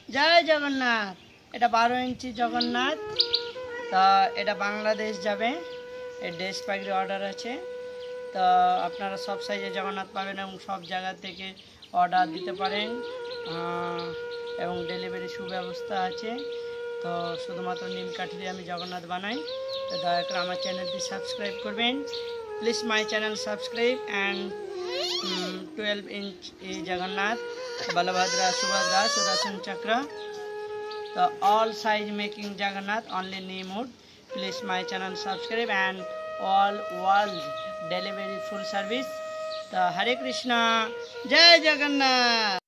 জয় জগন্নাথ। এটা 12 ইঞ্চি জগন্নাথ। তা এটা বাংলাদেশ যাবে। এর ড্রেস পাগড়ি অর্ডার আছে। তো আপনারা সব সাইজে জগন্নাথ পাবেন এবং সব জায়গা থেকে অর্ডার দিতে পারেন এবং ডেলিভারি সুব্যবস্থা আছে। তো শুধুমাত্র নিমকাঠিতে আমি জগন্নাথ বানাই। তো দয়া করে আমার চ্যানেলটি সাবস্ক্রাইব করবেন। Please my channel subscribe and 12 inch Jagannath, Balabhadra, Subhadra, Sudarshan Chakra. The all size making Jagannath, only name wood. Please my channel subscribe and all world delivery full service. The Hare Krishna, Jai Jagannath.